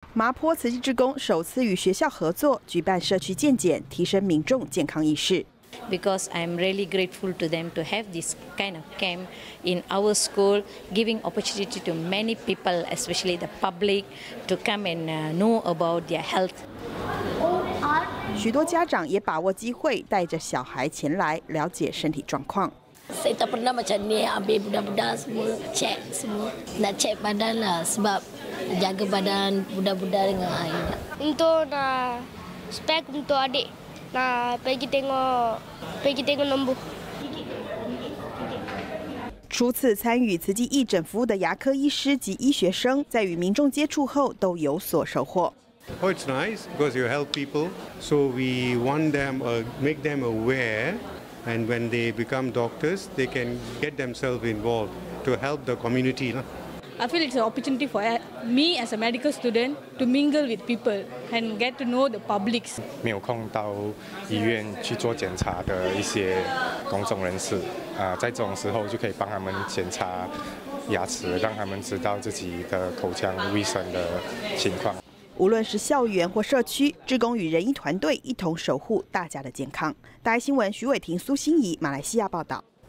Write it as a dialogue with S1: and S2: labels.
S1: 麻坡慈济志工首次与学校合作，举办社区健检，提升民众健康意识。
S2: Because I'm really grateful to them to have this kind of camp in our school, giving opportunity to many people, especially the public, to come and know about their health.
S1: 许多家长也把握机会，带着小孩前来了解身体状况。
S3: Saya tak pernah macam ni ambil budak-budak semua check semua nak check badan lah sebab jaga badan budak-budak dengan air.
S4: Untuk nak spek untuk adik nak pergi tengok nombor.
S1: 初次参与慈济义诊服务的牙科医师及医学生，在与民众接触后都有所收获。
S5: Oh, it's nice because you help people. So we want them, make them aware, and when they become doctors, they can get themselves involved to help the community.
S6: I feel it's an opportunity for me as a medical student to mingle with people and get to know the publics.
S7: 没有空到医院去做检查的一些公众人士，在这种时候就可以帮他们检查牙齿，让他们知道自己的口腔卫生的情况。
S1: 无论是校园或社区，志工与仁医团队一同守护大家的健康。大爱新闻徐伟婷、苏欣怡，马来西亚报道。